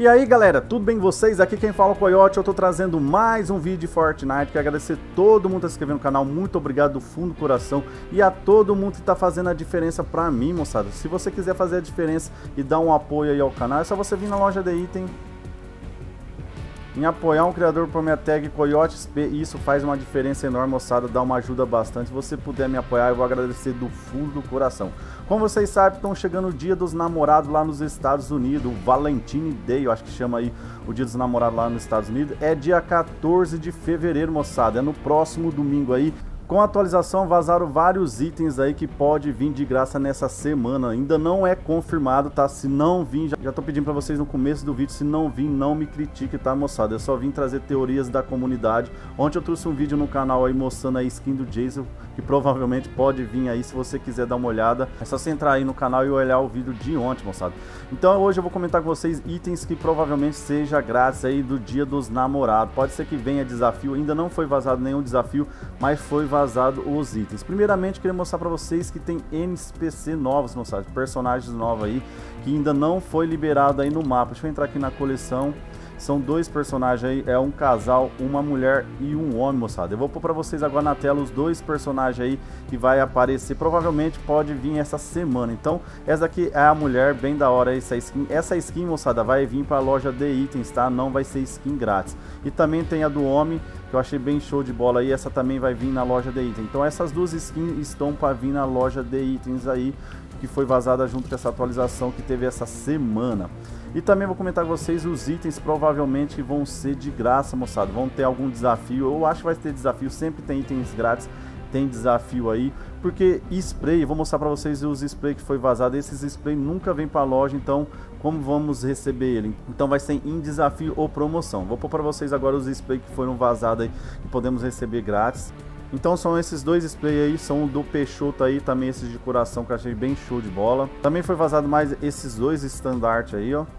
E aí galera, tudo bem com vocês? Aqui quem fala é o Coyote, eu tô trazendo mais um vídeo de Fortnite. Quero agradecer todo mundo que tá se inscrevendo no canal, muito obrigado do fundo do coração. E a todo mundo que tá fazendo a diferença pra mim, moçada. Se você quiser fazer a diferença e dar um apoio aí ao canal, é só você vir na loja de item em apoiar um criador por minha tag CoyoteXP. Isso faz uma diferença enorme, moçada, dá uma ajuda bastante. Se você puder me apoiar, eu vou agradecer do fundo do coração. Como vocês sabem, estão chegando o dia dos namorados lá nos Estados Unidos, o Valentine Day, eu acho que chama aí o dia dos namorados lá nos Estados Unidos. É dia 14 de fevereiro, moçada, é no próximo domingo aí. Com a atualização vazaram vários itens aí que pode vir de graça nessa semana. Ainda não é confirmado, tá? Se não vir, já tô pedindo pra vocês no começo do vídeo, se não vir, não me critique, tá, moçada? Eu só vim trazer teorias da comunidade. Ontem eu trouxe um vídeo no canal aí mostrando a skin do Jason, que provavelmente pode vir aí. Se você quiser dar uma olhada, é só você entrar aí no canal e olhar o vídeo de ontem, moçada. Então hoje eu vou comentar com vocês itens que provavelmente seja grátis aí do dia dos namorados. Pode ser que venha desafio, ainda não foi vazado nenhum desafio, mas foi vazado os itens. Primeiramente, queria mostrar para vocês que tem NPC novos, moçada, personagens novos aí, que ainda não foi liberado aí no mapa. Deixa eu entrar aqui na coleção. São dois personagens aí, é um casal, uma mulher e um homem, moçada. Eu vou pôr pra vocês agora na tela os dois personagens aí que vai aparecer. Provavelmente pode vir essa semana. Então, essa aqui é a mulher, bem da hora essa skin. Essa skin, moçada, vai vir pra loja de itens, tá? Não vai ser skin grátis. E também tem a do homem, que eu achei bem show de bola aí. Essa também vai vir na loja de itens. Então, essas duas skins estão pra vir na loja de itens aí, que foi vazada junto com essa atualização que teve essa semana. E também vou comentar com vocês os itens provavelmente vão ser de graça, moçada. Vão ter algum desafio, eu acho que vai ter desafio, sempre tem itens grátis, tem desafio aí. Porque spray, eu vou mostrar pra vocês os spray que foi vazado. Esses spray nunca vem pra loja, então como vamos receber ele? Então vai ser em desafio ou promoção. Vou pôr pra vocês agora os spray que foram vazados aí, que podemos receber grátis. Então são esses dois spray aí, são o do Peixoto aí, também esses de coração que eu achei bem show de bola. Também foi vazado mais esses dois estandarte aí, ó.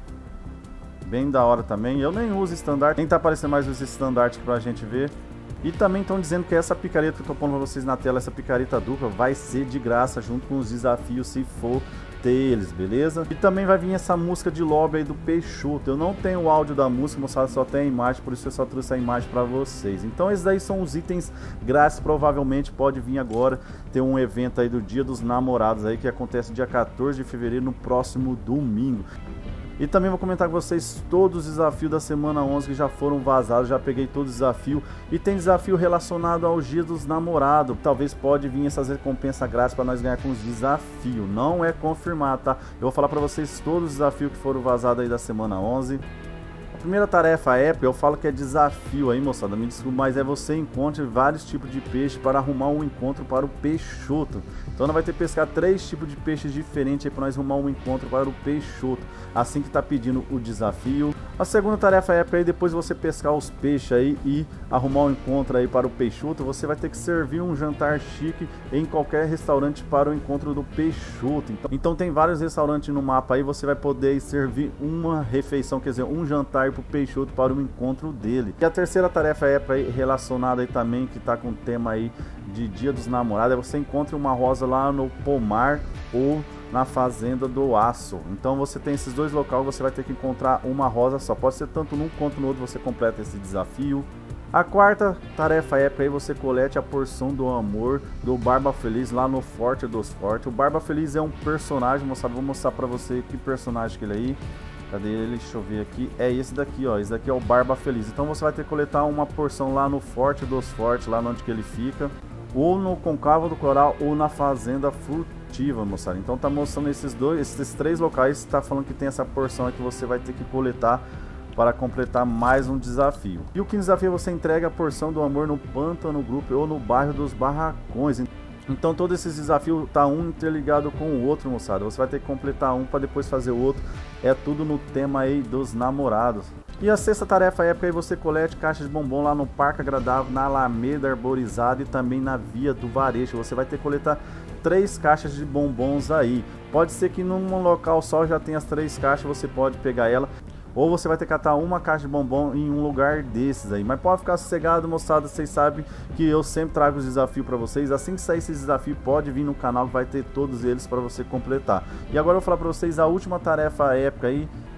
Bem da hora também. Eu nem uso estandarte, nem tá aparecendo mais os estandartes pra gente ver. E também estão dizendo que essa picareta que eu tô pondo pra vocês na tela, essa picareta dupla, vai ser de graça junto com os desafios se for ter eles, beleza? E também vai vir essa música de lobby aí do Peixoto. Eu não tenho o áudio da música, moçada, só tem a imagem, por isso eu só trouxe a imagem pra vocês. Então esses daí são os itens grátis, provavelmente pode vir agora. Ter um evento aí do Dia dos Namorados aí, que acontece dia 14 de fevereiro, no próximo domingo. E também vou comentar com vocês todos os desafios da semana 11 que já foram vazados, já peguei todos os desafios. E tem desafio relacionado ao Dia dos Namorados, talvez pode vir essas recompensas grátis para nós ganhar com os desafios. Não é confirmado, tá? Eu vou falar para vocês todos os desafios que foram vazados aí da semana 11. A primeira tarefa épica, eu falo que é desafio aí, moçada, me desculpa, mas é você encontre vários tipos de peixe para arrumar um encontro para o Peixoto. Então nós vai ter que pescar 3 tipos de peixes diferentes aí para nós arrumar um encontro para o Peixoto, assim que tá pedindo o desafio. A segunda tarefa épica aí, depois de você pescar os peixes aí e arrumar um encontro aí para o Peixoto, você vai ter que servir um jantar chique em qualquer restaurante para o encontro do Peixoto. Então tem vários restaurantes no mapa aí, você vai poder servir uma refeição, quer dizer, um jantar pro Peixoto para o encontro dele. E a terceira tarefa é relacionada aí também, que tá com o tema aí de Dia dos Namorados, é você encontre uma rosa lá no pomar ou na fazenda do aço. Então você tem esses dois locais, você vai ter que encontrar uma rosa só, pode ser tanto num quanto no outro, você completa esse desafio. A quarta tarefa é para aí você colete a porção do amor do Barba Feliz lá no Forte dos Fortes. O Barba Feliz é um personagem, moçada, vou mostrar para você que personagem que ele é aí. Cadê ele? Deixa eu ver aqui. É esse daqui, ó. Esse daqui é o Barba Feliz. Então você vai ter que coletar uma porção lá no Forte dos Fortes, lá onde que ele fica. Ou no Concavo do Coral, ou na Fazenda Furtiva, moçada. Então tá mostrando esses 3 locais. Tá falando que tem essa porção aqui que você vai ter que coletar para completar mais um desafio. E o quinto desafio é você entrega a porção do amor no Pântano Grupo ou no bairro dos Barracões. Então todos esses desafios tá um interligado com o outro, moçada. Você vai ter que completar um para depois fazer o outro. É tudo no tema aí dos namorados. E a sexta tarefa épica aí você colete caixas de bombom lá no Parque Agradável, na Alameda Arborizada e também na Via do Varejo. Você vai ter que coletar 3 caixas de bombons aí. Pode ser que num local só já tenha as 3 caixas, você pode pegar ela. Ou você vai ter que catar uma caixa de bombom em um lugar desses aí. Mas pode ficar sossegado, moçada. Vocês sabem que eu sempre trago os desafios para vocês. Assim que sair esse desafio, pode vir no canal que vai ter todos eles para você completar. E agora eu vou falar para vocês a última tarefa épica aí,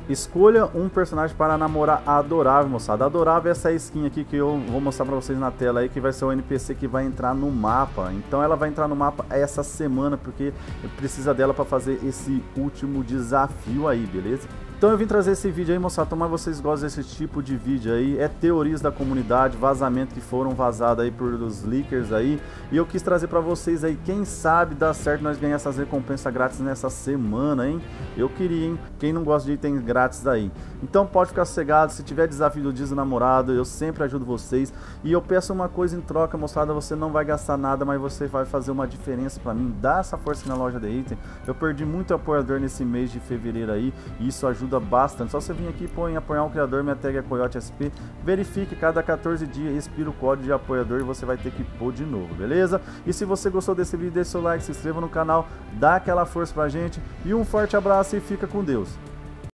Escolha um personagem para namorar a Adorável, moçada. A Adorável é essa skin aqui que eu vou mostrar pra vocês na tela aí, que vai ser o NPC que vai entrar no mapa. Então ela vai entrar no mapa essa semana, porque precisa dela pra fazer esse último desafio aí, beleza? Então eu vim trazer esse vídeo aí, moçada, tomara vocês gostam desse tipo de vídeo aí. É teorias da comunidade, vazamento que foram vazados aí por os leakers aí. E eu quis trazer pra vocês aí, quem sabe dá certo nós ganhar essas recompensas grátis nessa semana, hein? Eu queria, hein? Quem não gosta de item grátis aí. Então pode ficar sossegado, se tiver desafio do Dia do Namorado, eu sempre ajudo vocês. E eu peço uma coisa em troca, moçada, você não vai gastar nada, mas você vai fazer uma diferença pra mim. Dá essa força na loja de item. Eu perdi muito apoiador nesse mês de fevereiro aí, e isso ajuda bastante. Só você vir aqui, põe apoiar um criador, minha tag é CoyoteSP, verifique, cada 14 dias expira o código de apoiador e você vai ter que pôr de novo, beleza? E se você gostou desse vídeo, deixe seu like, se inscreva no canal, dá aquela força pra gente, e um forte abraço e fica com Deus.